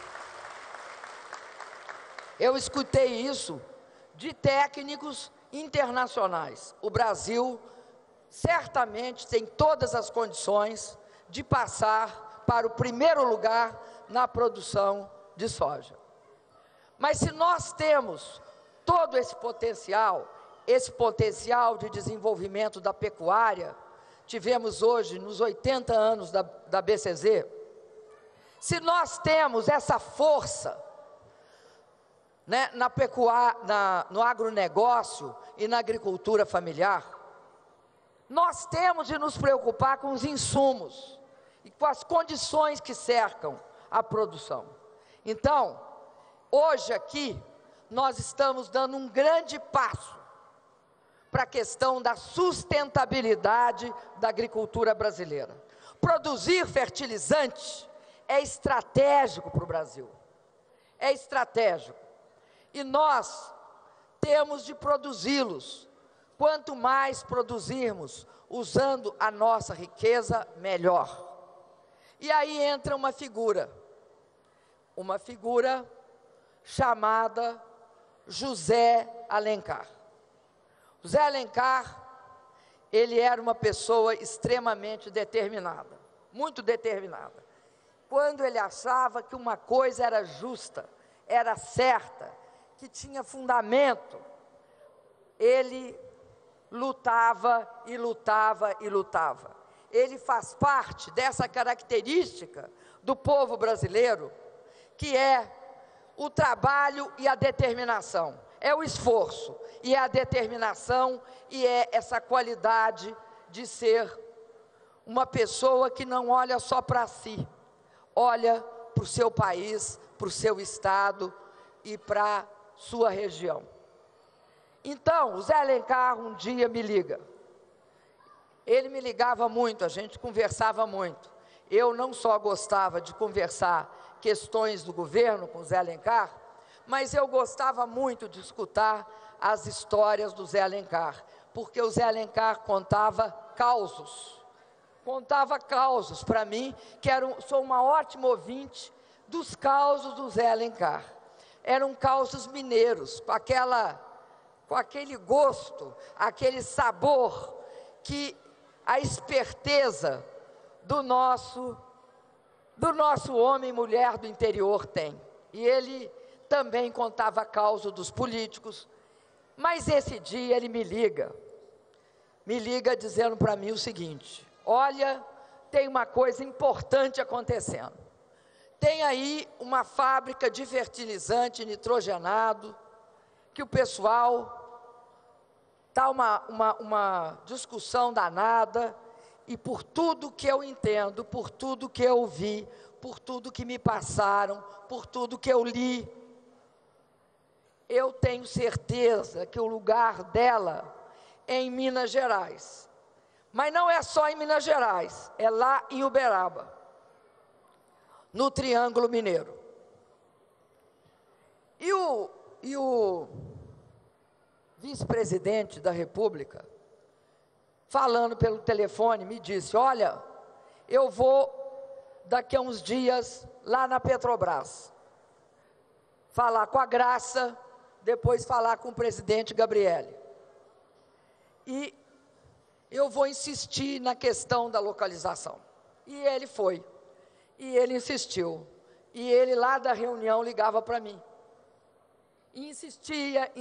de técnicos internacionais. O Brasil certamente tem todas as condições de passar para o primeiro lugar na produção de soja. Mas se nós temos todo esse potencial de desenvolvimento da pecuária, tivemos hoje nos 80 anos da BCZ, se nós temos essa força, né, na pecuária, no agronegócio e na agricultura familiar, nós temos de nos preocupar com os insumos e com as condições que cercam a produção. Então, hoje aqui, nós estamos dando um grande passo para a questão da sustentabilidade da agricultura brasileira. Produzir fertilizante é estratégico para o Brasil. É estratégico. E nós temos de produzi-los. Quanto mais produzirmos usando a nossa riqueza, melhor. E aí entra uma figura chamada José Alencar. José Alencar, ele era uma pessoa extremamente determinada, muito determinada. Quando ele achava que uma coisa era justa, era certa, que tinha fundamento, ele lutava e lutava e lutava. Ele faz parte dessa característica do povo brasileiro, que é o trabalho e a determinação. É o esforço e a determinação e é essa qualidade de ser uma pessoa que não olha só para si, olha para o seu país, para o seu estado e para a sua região. Então, o Zé Alencar um dia me liga. Ele me ligava muito, a gente conversava muito. Eu não só gostava de conversar questões do governo com o Zé Alencar, mas eu gostava muito de escutar as histórias do Zé Alencar, porque o Zé Alencar contava causos para mim, que sou uma ótima ouvinte dos causos do Zé Alencar. Eram causos mineiros, com aquela com aquele gosto, aquele sabor que a esperteza do nosso homem e mulher do interior tem. E ele também contava causa dos políticos, mas esse dia ele me liga dizendo para mim o seguinte: olha, tem uma coisa importante acontecendo. Tem aí uma fábrica de fertilizante nitrogenado, que o pessoal está uma discussão danada, e por tudo que eu entendo, por tudo que eu vi, por tudo que me passaram, por tudo que eu li, eu tenho certeza que o lugar dela é em Minas Gerais. Mas não é só em Minas Gerais, é lá em Uberaba, no Triângulo Mineiro. E o vice-presidente da República, falando pelo telefone, me disse: olha, eu vou daqui a uns dias lá na Petrobras, falar com a Graça, depois falar com o presidente Gabriele. E eu vou insistir na questão da localização. E ele foi. E ele insistiu. E ele lá da reunião ligava para mim. E insistia,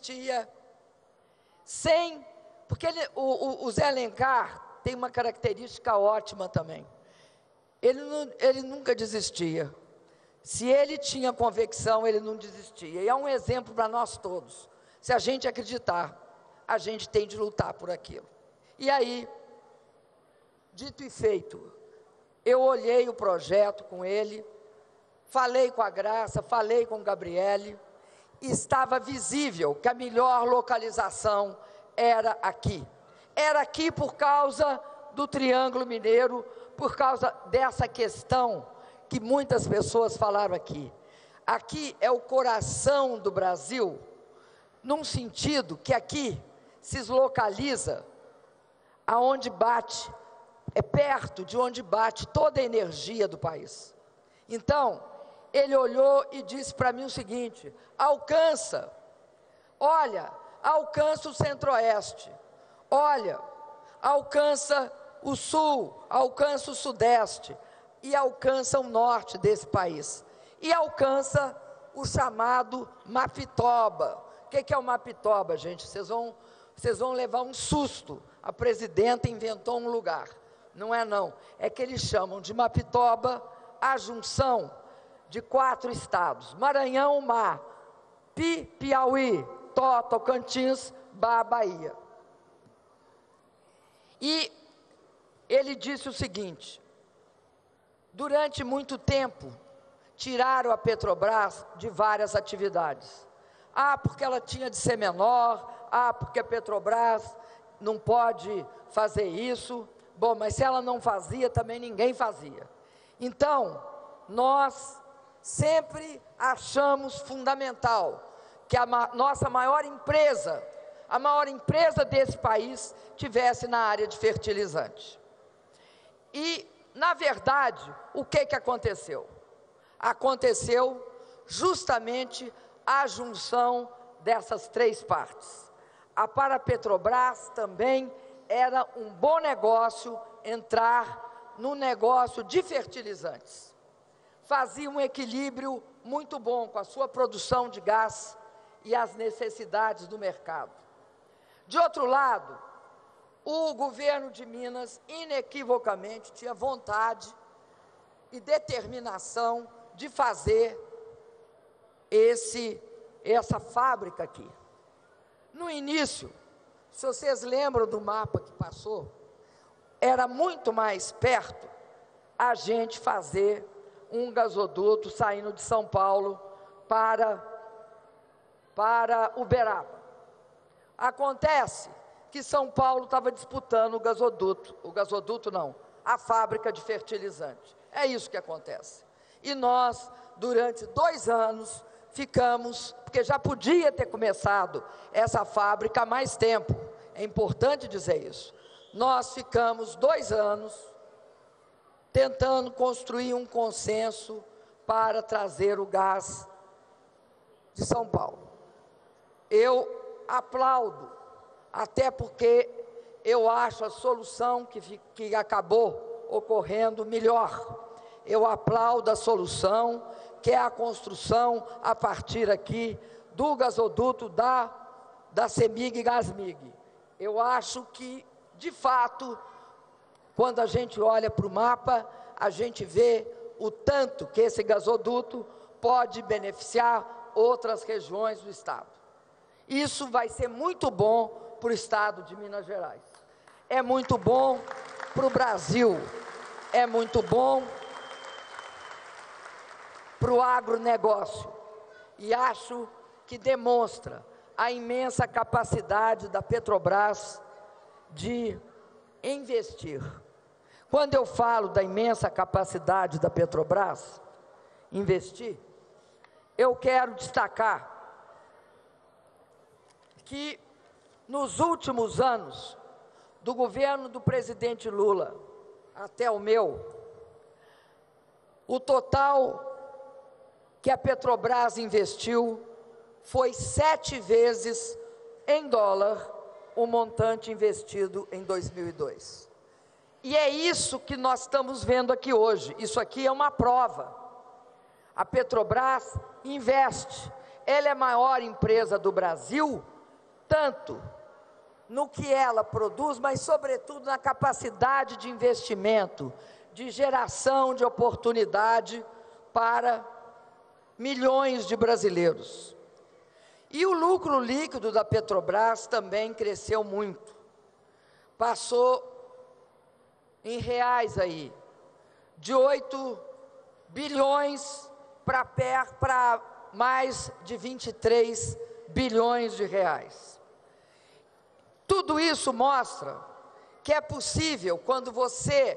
porque o Zé Alencar tem uma característica ótima também. Ele nunca desistia. Se ele tinha convicção, ele não desistia. E é um exemplo para nós todos. Se a gente acreditar, a gente tem de lutar por aquilo. E aí, dito e feito, eu olhei o projeto com ele, falei com a Graça, falei com o Gabriele, e estava visível que a melhor localização era aqui. Era aqui por causa do Triângulo Mineiro, por causa dessa questão que muitas pessoas falaram aqui. Aqui é o coração do Brasil, num sentido que aqui se localiza aonde bate, é perto de onde bate toda a energia do país. Então, ele olhou e disse para mim o seguinte: alcança, olha, alcança o Centro-Oeste, olha, alcança o Sul, alcança o Sudeste, e alcança o Norte desse país, e alcança o chamado Mapitoba. O que é o Mapitoba, gente? Vocês vão levar um susto. A presidenta inventou um lugar. Não é não. É que eles chamam de Mapitoba a junção de 4 estados: Maranhão, Mar, Piauí, Tocantins, Bahia. E ele disse o seguinte: durante muito tempo, tiraram a Petrobras de várias atividades. Porque ela tinha de ser menor, porque a Petrobras não pode fazer isso. Bom, mas se ela não fazia, também ninguém fazia. Então, nós sempre achamos fundamental que a nossa maior empresa, a maior empresa desse país, tivesse na área de fertilizante. E, na verdade, o que aconteceu? Aconteceu justamente a junção dessas 3 partes. Para a Petrobras também era um bom negócio entrar no negócio de fertilizantes. Fazia um equilíbrio muito bom com a sua produção de gás e as necessidades do mercado. De outro lado, o governo de Minas, inequivocamente, tinha vontade e determinação de fazer essa fábrica aqui. No início, se vocês lembram do mapa que passou, era muito mais perto a gente fazer um gasoduto saindo de São Paulo para Uberaba. Acontece que São Paulo estava disputando a fábrica de fertilizante. É isso que acontece. E nós, durante 2 anos, ficamos, porque já podia ter começado essa fábrica há mais tempo, é importante dizer isso. Nós ficamos 2 anos tentando construir um consenso para trazer o gás de São Paulo. Eu aplaudo, até porque eu acho a solução que acabou ocorrendo melhor. Eu aplaudo a solução, que é a construção, a partir aqui, do gasoduto da CEMIG Gasmig. Eu acho que, de fato, quando a gente olha para o mapa, a gente vê o tanto que esse gasoduto pode beneficiar outras regiões do Estado. Isso vai ser muito bom para o Estado de Minas Gerais. É muito bom para o Brasil. É muito bom para o agronegócio. E acho que demonstra a imensa capacidade da Petrobras de investir. Quando eu falo da imensa capacidade da Petrobras investir, eu quero destacar que nos últimos anos, do governo do presidente Lula até o meu, o total que a Petrobras investiu foi 7 vezes em dólar o montante investido em 2002. E é isso que nós estamos vendo aqui hoje. Isso aqui é uma prova. A Petrobras investe. Ela é a maior empresa do Brasil, tanto no que ela produz, mas sobretudo na capacidade de investimento, de geração de oportunidade para milhões de brasileiros. E o lucro líquido da Petrobras também cresceu muito. Passou em reais aí, de 8 bilhões para mais de 23 bilhões de reais. Tudo isso mostra que é possível quando você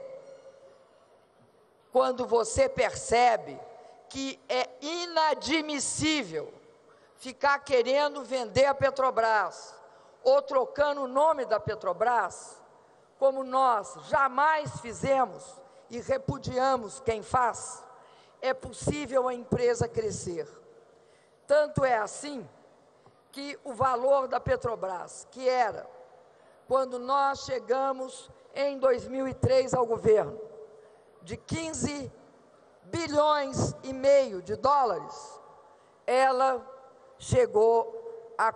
percebe que é inadmissível ficar querendo vender a Petrobras ou trocando o nome da Petrobras, como nós jamais fizemos e repudiamos quem faz. É possível a empresa crescer. Tanto é assim que o valor da Petrobras, que era, quando nós chegamos em 2003 ao governo, de 15 bilhões e meio de dólares, ela chegou a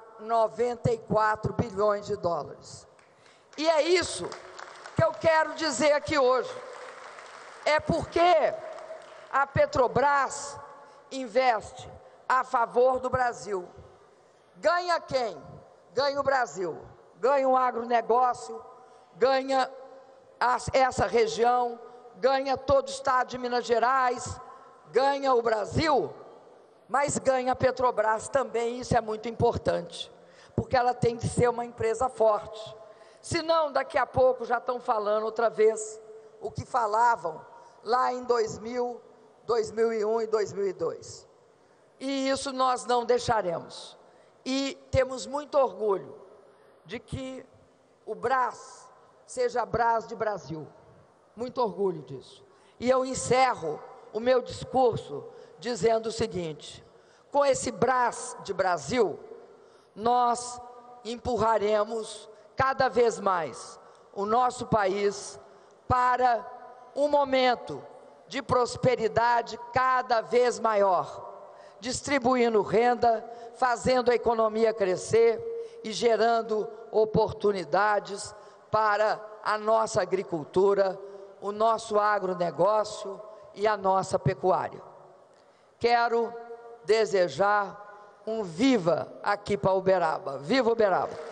94 bilhões de dólares. E é isso que eu quero dizer aqui hoje. É porque a Petrobras investe a favor do Brasil. Ganha quem? Ganha o Brasil. Ganha o agronegócio, ganha essa região, ganha todo o estado de Minas Gerais, ganha o Brasil, mas ganha a Petrobras também. Isso é muito importante, porque ela tem que ser uma empresa forte. Senão, daqui a pouco já estão falando outra vez o que falavam lá em 2000, 2001 e 2002. E isso nós não deixaremos. E temos muito orgulho de que o Brás seja Brás de Brasil. Muito orgulho disso. E eu encerro o meu discurso dizendo o seguinte: com esse Brás de Brasil, nós empurraremos cada vez mais o nosso país para um momento de prosperidade cada vez maior, distribuindo renda, fazendo a economia crescer e gerando oportunidades para a nossa agricultura, o nosso agronegócio e a nossa pecuária. Quero desejar um viva aqui para Uberaba. Viva Uberaba!